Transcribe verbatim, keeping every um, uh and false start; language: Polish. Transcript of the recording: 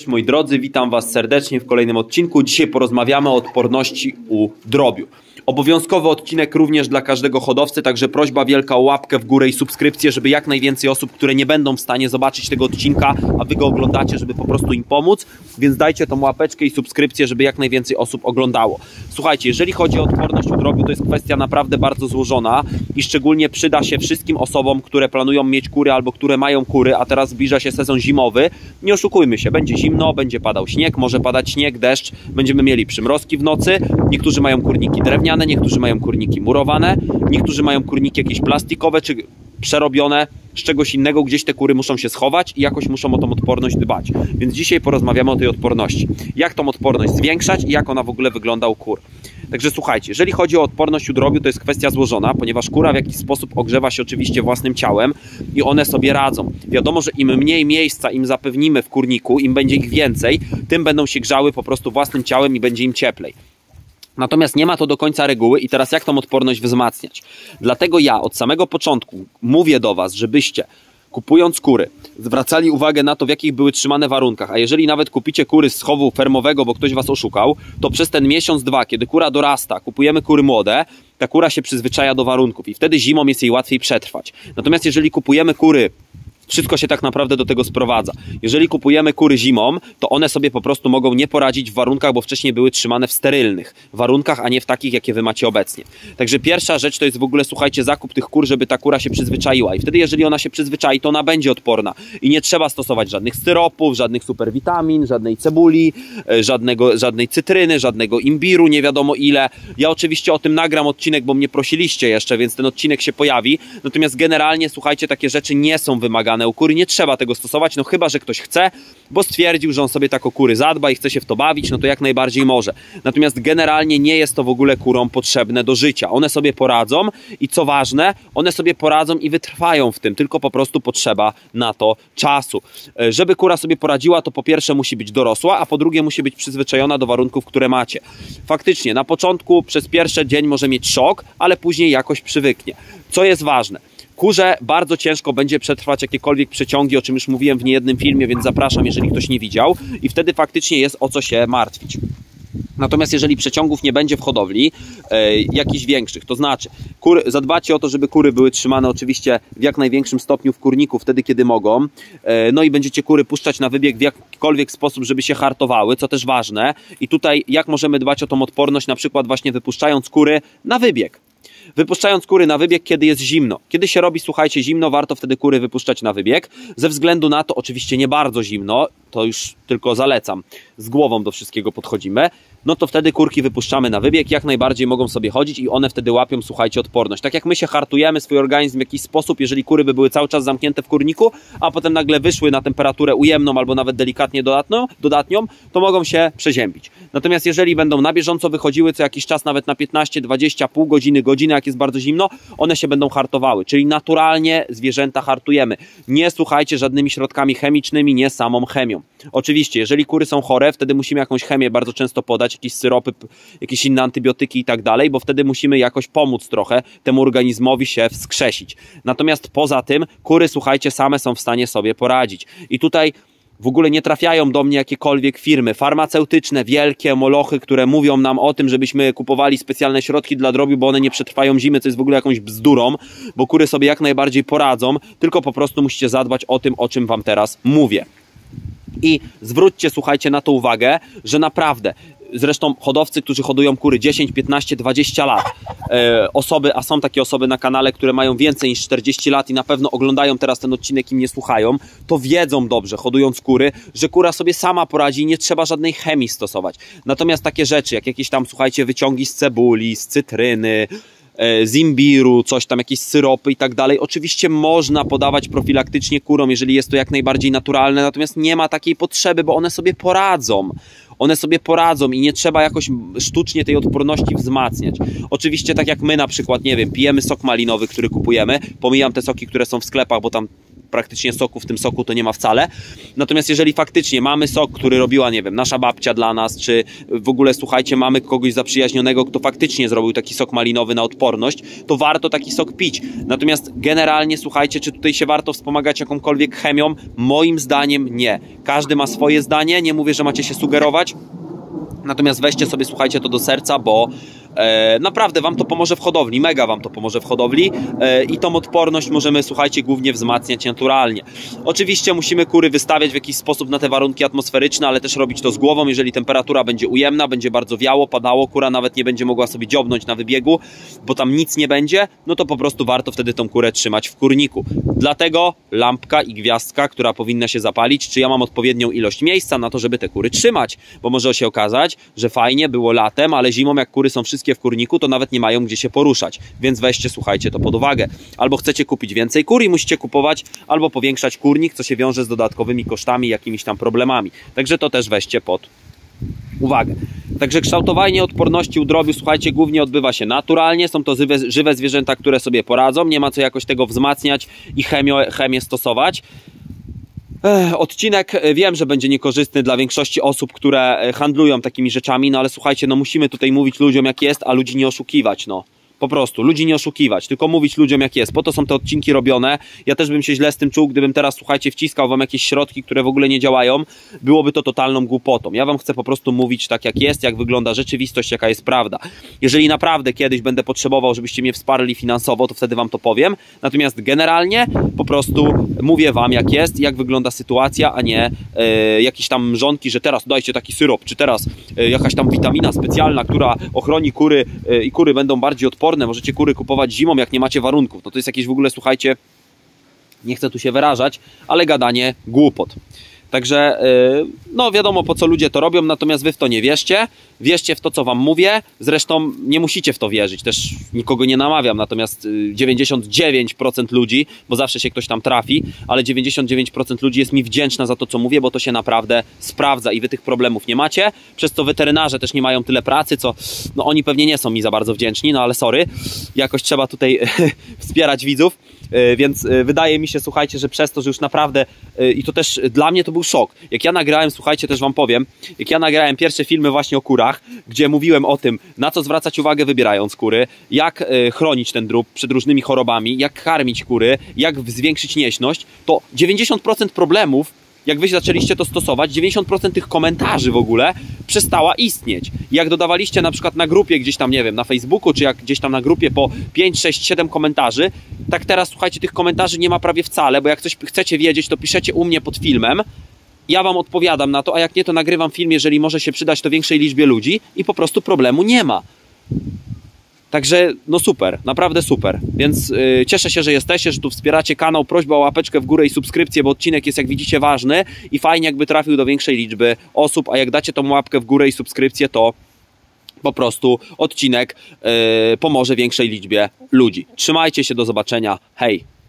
Moi drodzy, witam Was serdecznie w kolejnym odcinku. Dzisiaj porozmawiamy o odporności u drobiu. Obowiązkowy odcinek również dla każdego hodowcy, także prośba wielka o łapkę w górę i subskrypcję, żeby jak najwięcej osób, które nie będą w stanie zobaczyć tego odcinka, a Wy go oglądacie, żeby po prostu im pomóc, więc dajcie tą łapeczkę i subskrypcję, żeby jak najwięcej osób oglądało. Słuchajcie, jeżeli chodzi o odporność u drobiu, to jest kwestia naprawdę bardzo złożona i szczególnie przyda się wszystkim osobom, które planują mieć kury albo które mają kury, a teraz zbliża się sezon zimowy. Nie oszukujmy się, będzie zimno, będzie padał śnieg, może padać śnieg, deszcz, będziemy mieli przymrozki w nocy, niektórzy mają kurniki drewniane, niektórzy mają kurniki murowane, niektórzy mają kurniki jakieś plastikowe czy przerobione z czegoś innego, gdzieś te kury muszą się schować i jakoś muszą o tą odporność dbać. Więc dzisiaj porozmawiamy o tej odporności. Jak tą odporność zwiększać i jak ona w ogóle wygląda u kur. Także słuchajcie, jeżeli chodzi o odporność u drobiu, to jest kwestia złożona, ponieważ kura w jakiś sposób ogrzewa się oczywiście własnym ciałem i one sobie radzą. Wiadomo, że im mniej miejsca im zapewnimy w kurniku, im będzie ich więcej, tym będą się grzały po prostu własnym ciałem i będzie im cieplej. Natomiast nie ma to do końca reguły i teraz jak tą odporność wzmacniać? Dlatego ja od samego początku mówię do Was, żebyście kupując kury zwracali uwagę na to, w jakich były trzymane warunkach, a jeżeli nawet kupicie kury z chowu fermowego, bo ktoś Was oszukał, to przez ten miesiąc, dwa, kiedy kura dorasta, kupujemy kury młode, ta kura się przyzwyczaja do warunków i wtedy zimą jest jej łatwiej przetrwać. Natomiast jeżeli kupujemy kury, wszystko się tak naprawdę do tego sprowadza. Jeżeli kupujemy kury zimą, to one sobie po prostu mogą nie poradzić w warunkach, bo wcześniej były trzymane w sterylnych warunkach, a nie w takich, jakie Wy macie obecnie. Także pierwsza rzecz to jest w ogóle, słuchajcie, zakup tych kur, żeby ta kura się przyzwyczaiła. I wtedy, jeżeli ona się przyzwyczai, to ona będzie odporna. I nie trzeba stosować żadnych syropów, żadnych superwitamin, żadnej cebuli, żadnego, żadnej cytryny, żadnego imbiru, nie wiadomo ile. Ja oczywiście o tym nagram odcinek, bo mnie prosiliście jeszcze, więc ten odcinek się pojawi. Natomiast generalnie, słuchajcie, takie rzeczy nie są wymagane u kury, nie trzeba tego stosować, no chyba że ktoś chce, bo stwierdził, że on sobie tak o kury zadba i chce się w to bawić, no to jak najbardziej może. Natomiast generalnie nie jest to w ogóle kurom potrzebne do życia. One sobie poradzą i co ważne, one sobie poradzą i wytrwają w tym, tylko po prostu potrzeba na to czasu. Żeby kura sobie poradziła, to po pierwsze musi być dorosła, a po drugie musi być przyzwyczajona do warunków, które macie. Faktycznie, na początku przez pierwszy dzień może mieć szok, ale później jakoś przywyknie. Co jest ważne? Kurze bardzo ciężko będzie przetrwać jakiekolwiek przeciągi, o czym już mówiłem w niejednym filmie, więc zapraszam, jeżeli ktoś nie widział. I wtedy faktycznie jest o co się martwić. Natomiast jeżeli przeciągów nie będzie w hodowli, e, jakichś większych, to znaczy kur, zadbacie o to, żeby kury były trzymane oczywiście w jak największym stopniu w kurniku, wtedy kiedy mogą. E, no i będziecie kury puszczać na wybieg w jakikolwiek sposób, żeby się hartowały, co też ważne. I tutaj jak możemy dbać o tą odporność, na przykład właśnie wypuszczając kury na wybieg. Wypuszczając kury na wybieg, kiedy jest zimno. Kiedy się robi, słuchajcie, zimno, warto wtedy kury wypuszczać na wybieg. Ze względu na to, oczywiście nie bardzo zimno, to już tylko zalecam, z głową do wszystkiego podchodzimy, no to wtedy kurki wypuszczamy na wybieg, jak najbardziej mogą sobie chodzić i one wtedy łapią, słuchajcie, odporność. Tak jak my się hartujemy swój organizm w jakiś sposób, jeżeli kury by były cały czas zamknięte w kurniku, a potem nagle wyszły na temperaturę ujemną albo nawet delikatnie dodatnią, dodatnią, to mogą się przeziębić. Natomiast jeżeli będą na bieżąco wychodziły co jakiś czas, nawet na piętnaście, dwadzieścia, pół godziny, godzinę, jak jest bardzo zimno, one się będą hartowały, czyli naturalnie zwierzęta hartujemy. Nie, słuchajcie, żadnymi środkami chemicznymi, nie samą chemią. Oczywiście, jeżeli kury są chore, wtedy musimy jakąś chemię bardzo często podać, jakieś syropy, jakieś inne antybiotyki i tak dalej, bo wtedy musimy jakoś pomóc trochę temu organizmowi się wskrzesić. Natomiast poza tym kury, słuchajcie, same są w stanie sobie poradzić. I tutaj w ogóle nie trafiają do mnie jakiekolwiek firmy farmaceutyczne, wielkie molochy, które mówią nam o tym, żebyśmy kupowali specjalne środki dla drobiu, bo one nie przetrwają zimy, co jest w ogóle jakąś bzdurą, bo kury sobie jak najbardziej poradzą, tylko po prostu musicie zadbać o tym, o czym Wam teraz mówię. I zwróćcie, słuchajcie, na to uwagę, że naprawdę, zresztą hodowcy, którzy hodują kury dziesięć, piętnaście, dwadzieścia lat, e, osoby, a są takie osoby na kanale, które mają więcej niż czterdzieści lat i na pewno oglądają teraz ten odcinek i mnie słuchają, to wiedzą dobrze, hodując kury, że kura sobie sama poradzi i nie trzeba żadnej chemii stosować. Natomiast takie rzeczy, jak jakieś tam, słuchajcie, wyciągi z cebuli, z cytryny, z imbiru, coś tam, jakieś syropy i tak dalej. Oczywiście można podawać profilaktycznie kurom, jeżeli jest to jak najbardziej naturalne, natomiast nie ma takiej potrzeby, bo one sobie poradzą. one sobie poradzą i nie trzeba jakoś sztucznie tej odporności wzmacniać. Oczywiście tak jak my na przykład, nie wiem, pijemy sok malinowy, który kupujemy, pomijam te soki, które są w sklepach, bo tam praktycznie soku w tym soku to nie ma wcale. Natomiast jeżeli faktycznie mamy sok, który robiła, nie wiem, nasza babcia dla nas, czy w ogóle, słuchajcie, mamy kogoś zaprzyjaźnionego, kto faktycznie zrobił taki sok malinowy na odporność, to warto taki sok pić. Natomiast generalnie, słuchajcie, czy tutaj się warto wspomagać jakąkolwiek chemią? Moim zdaniem nie. Każdy ma swoje zdanie, nie mówię, że macie się sugerować. Natomiast weźcie sobie, słuchajcie, to do serca, bo e, naprawdę wam to pomoże w hodowli, mega wam to pomoże w hodowli e, i tą odporność możemy, słuchajcie, głównie wzmacniać naturalnie. Oczywiście musimy kury wystawiać w jakiś sposób na te warunki atmosferyczne, ale też robić to z głową. Jeżeli temperatura będzie ujemna, będzie bardzo wiało, padało, kura nawet nie będzie mogła sobie dziobnąć na wybiegu, bo tam nic nie będzie, no to po prostu warto wtedy tą kurę trzymać w kurniku. Dlatego lampka i gwiazdka, która powinna się zapalić, czy ja mam odpowiednią ilość miejsca na to, żeby te kury trzymać, bo może się okazać, że fajnie było latem, ale zimą jak kury są wszystkie w kurniku, to nawet nie mają gdzie się poruszać, więc weźcie, słuchajcie, to pod uwagę. Albo chcecie kupić więcej kur i musicie kupować, albo powiększać kurnik, co się wiąże z dodatkowymi kosztami, jakimiś tam problemami. Także to też weźcie pod uwagę. Także kształtowanie odporności u drobiu, słuchajcie, głównie odbywa się naturalnie. Są to żywe, żywe zwierzęta, które sobie poradzą. Nie ma co jakoś tego wzmacniać i chemię, chemię stosować. Ech, odcinek wiem, że będzie niekorzystny dla większości osób, które handlują takimi rzeczami, no ale słuchajcie, no musimy tutaj mówić ludziom jak jest, a ludzi nie oszukiwać, no. Po prostu, ludzi nie oszukiwać, tylko mówić ludziom jak jest. Po to są te odcinki robione. Ja też bym się źle z tym czuł, gdybym teraz, słuchajcie, wciskał wam jakieś środki, które w ogóle nie działają. Byłoby to totalną głupotą. Ja wam chcę po prostu mówić tak jak jest, jak wygląda rzeczywistość, jaka jest prawda. Jeżeli naprawdę kiedyś będę potrzebował, żebyście mnie wsparli finansowo, to wtedy wam to powiem. Natomiast generalnie po prostu mówię wam jak jest, jak wygląda sytuacja, a nie e, jakieś tam mrzonki, że teraz dajcie taki syrop, czy teraz e, jakaś tam witamina specjalna, która ochroni kury e, i kury będą bardziej odporne. Możecie kury kupować zimą, jak nie macie warunków. No to jest jakieś w ogóle, słuchajcie, nie chcę tu się wyrażać, ale gadanie głupot. Także, yy, no wiadomo po co ludzie to robią, natomiast wy w to nie wierzcie. Wierzcie w to, co wam mówię. Zresztą nie musicie w to wierzyć, też nikogo nie namawiam. Natomiast dziewięćdziesiąt dziewięć procent ludzi, bo zawsze się ktoś tam trafi, ale dziewięćdziesiąt dziewięć procent ludzi jest mi wdzięczna za to, co mówię, bo to się naprawdę sprawdza i wy tych problemów nie macie. Przez co weterynarze też nie mają tyle pracy, co no oni pewnie nie są mi za bardzo wdzięczni, no ale sorry. Jakoś trzeba tutaj wspierać widzów. Więc wydaje mi się, słuchajcie, że przez to, że już naprawdę i to też dla mnie to był szok. Jak ja nagrałem, słuchajcie, też wam powiem, jak ja nagrałem pierwsze filmy właśnie o kurach, gdzie mówiłem o tym, na co zwracać uwagę wybierając kury, jak chronić ten drób przed różnymi chorobami, jak karmić kury, jak zwiększyć nieśność, to dziewięćdziesiąt procent problemów, jak wy zaczęliście to stosować, dziewięćdziesiąt procent tych komentarzy w ogóle przestała istnieć. Jak dodawaliście na przykład na grupie gdzieś tam, nie wiem, na Facebooku, czy jak gdzieś tam na grupie po pięć, sześć, siedem komentarzy, tak teraz, słuchajcie, tych komentarzy nie ma prawie wcale, bo jak coś chcecie wiedzieć, to piszecie u mnie pod filmem, ja wam odpowiadam na to, a jak nie, to nagrywam film, jeżeli może się przydać to większej liczbie ludzi i po prostu problemu nie ma. Także no super, naprawdę super, więc yy, cieszę się, że jesteście, że tu wspieracie kanał, prośba o łapeczkę w górę i subskrypcję, bo odcinek jest, jak widzicie, ważny i fajnie jakby trafił do większej liczby osób, a jak dacie tą łapkę w górę i subskrypcję, to po prostu odcinek yy, pomoże większej liczbie ludzi. Trzymajcie się, do zobaczenia, hej!